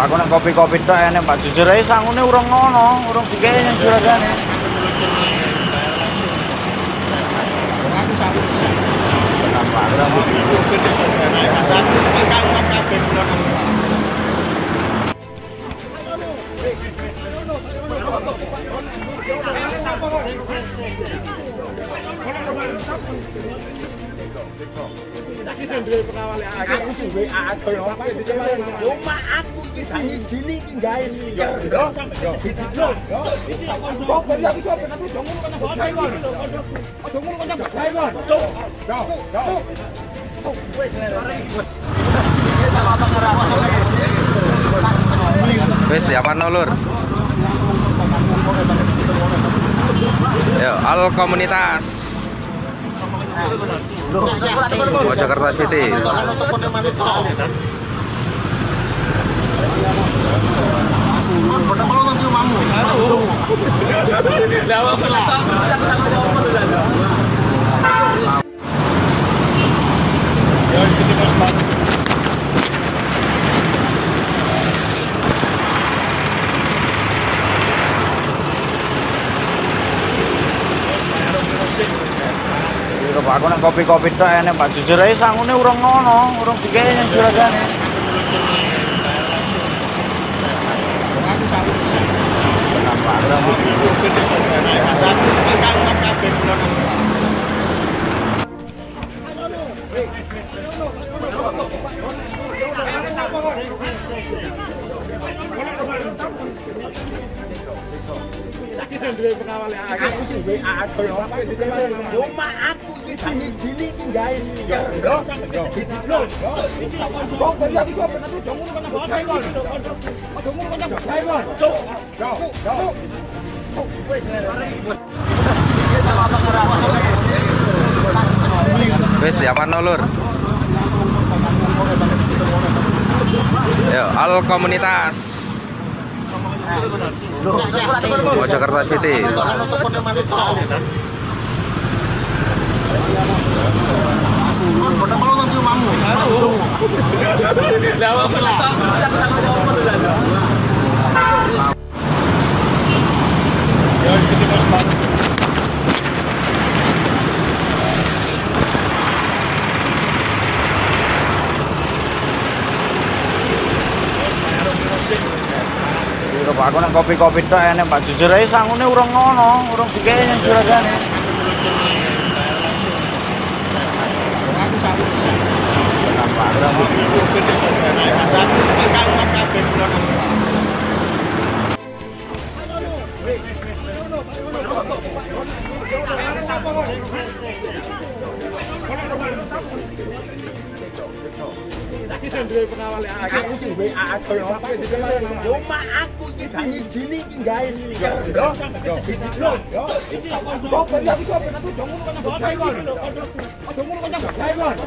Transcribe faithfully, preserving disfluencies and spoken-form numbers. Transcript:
Aku nek kopi-kopi tok enek Pak jujur ae sangune urung ngono, urung dikene yang juragane. Aku sanggup. Kenapa? Cuma aku iki gak izin iki guys, tiga lho. Wis diapan Lur. Yo, al komunitas Mojokerto City. Aku nek kopi-kopi tok enek Pak jujur ae sangune urung ngono, urung dikene yang juragane. Aku sanggup. Kenapa? Cuma aku iki gak izin iki guys, tiga lho. Wis diapan Lur. Yo, al komunitas Mojokerto City. Aku nek kopi-kopi tok enek Pak jujur ae sangune urung ngono, urung dikene yang juragane. Aku sanggup. Kenapa? Cuma aku iki gak izin iki guys, tiga lho.